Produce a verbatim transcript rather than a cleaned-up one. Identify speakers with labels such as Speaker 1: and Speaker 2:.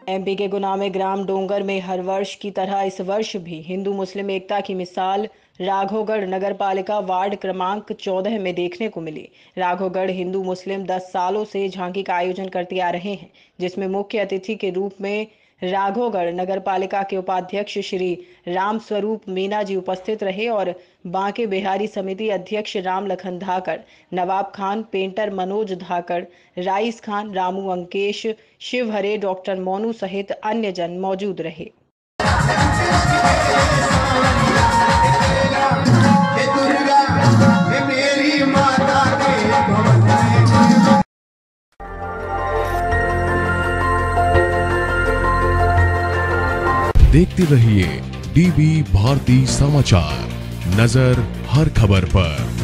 Speaker 1: MP के गुना में ग्राम डोंगर में हर वर्ष की तरह इस वर्ष भी हिंदू मुस्लिम एकता की मिसाल राघोगढ़ नगर पालिका वार्ड क्रमांक चौदह में देखने को मिली। राघोगढ़ हिंदू मुस्लिम दस सालों से झांकी का आयोजन करते आ रहे हैं, जिसमें मुख्य अतिथि के रूप में राघोगढ़ नगर पालिका के उपाध्यक्ष श्री राम स्वरूप मीना जी उपस्थित रहे और बांके बिहारी समिति अध्यक्ष राम लखन धाकड़, नवाब खान, पेंटर मनोज धाकड़, राइस खान, रामू अंकेश, शिव हरे, डॉक्टर मोनू सहित अन्य जन मौजूद रहे।
Speaker 2: देखते रहिए डीबी भारती समाचार, नजर हर खबर पर।